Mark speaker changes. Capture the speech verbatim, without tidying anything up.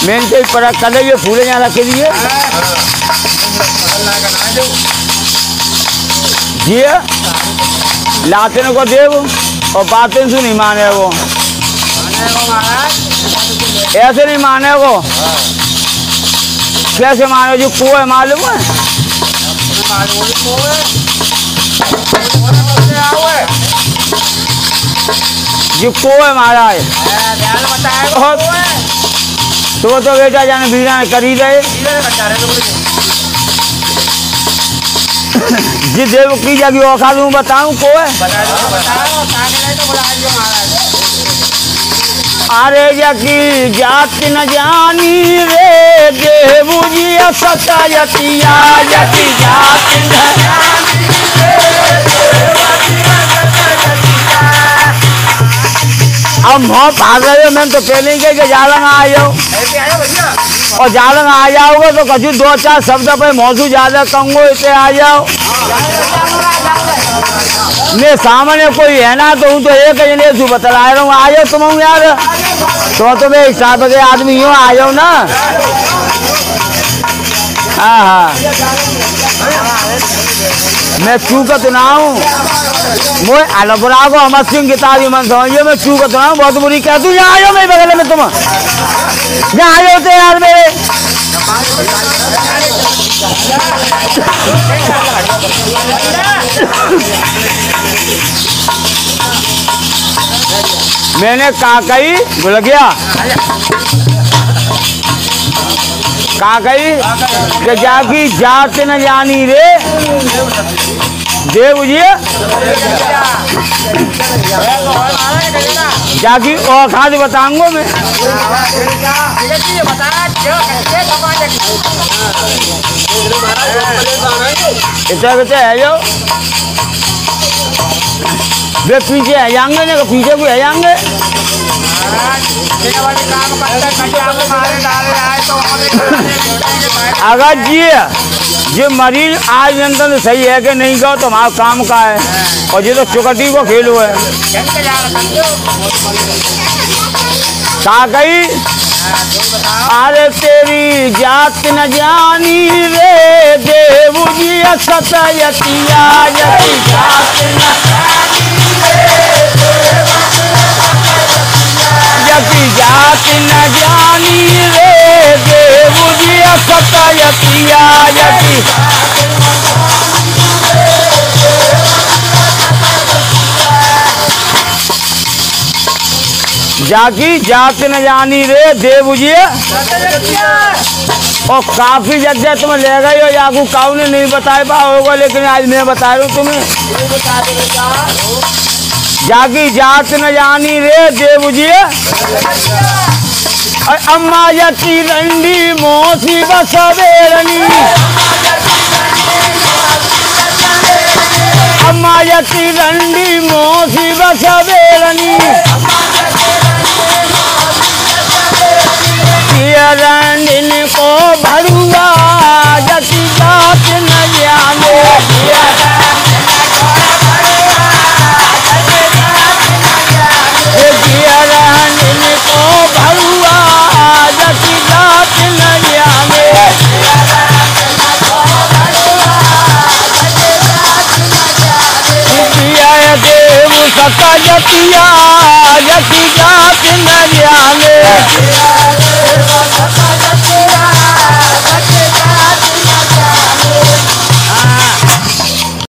Speaker 1: main तो पर कल ये फूले यहाँ रख दिए जी लाते को देव और बातें सुनी माने वो ऐसे नहीं माने वो कैसे माने जो कुआ है मालूम है जो कुआ है महाराज तो तो बेटा जाने बीरा करी रहे जी देव की जगह औखा दूँ बताऊँ को है अरे जकी जात न जानी रे देव जी सतयतिया जकी जात न जानी अब मोह भाग रहे हो मैंने तो पहले ही कि जालंग आ जाओ और जालंग आ जाओगे तो कछु दो चार शब्द पे मौजूद ज्यादा कहूँगो इसे आ जाओ मैं सामने कोई है ना तो हूँ तो एक जने तू बतला रहा हूँ आ जाओ तुम यार तो तो मैं हिसाब के आदमी हूँ आ जाओ ना हाँ हाँ मैं चूकत ना हूँ मोए अलबरा को हम सिंह किताबी मन समझिए मैं चूकत ना हूँ बहुत बुरी कह तू यहाँ आ जाओ मेरे बगल में तुम यहाँ आ जाओ तो यार मेरे मैंने कहा कही बोल गया कहा कही कि जाकी जात न जानी रे देव जी जाकी और खाद बताऊंगा मैं इतना बच्चे है जो वे पीछे है जाएंगे ना पीछे कोई है जाएंगे अगर जी ये मरीज आज नियंत्रण सही है कि नहीं कहो तो हमारा काम का है और ये तो चुकटी को खेलो है कहा गई अरे तेरी जात न जानी रे देव जी सतयतिया जकी जात न जकी जात न जानी रे देव जी सतयतिया जकी जाकी जात न जानी रे देव जी और काफी जगह तुम ले गई हो जाकू काऊ ने नहीं बताए पा होगा लेकिन आज मैं बता रहा हूँ तुम्हें जाकी जात न जानी रे देव जी अम्मा जती रंडी मोसी बसवेरनी अम्मा जती रंडी मोसी बसवेरनी रंडिन को भरुआ जती जात न जाने रंडिन को भरुआ जती जात न जाने देव सतयतिया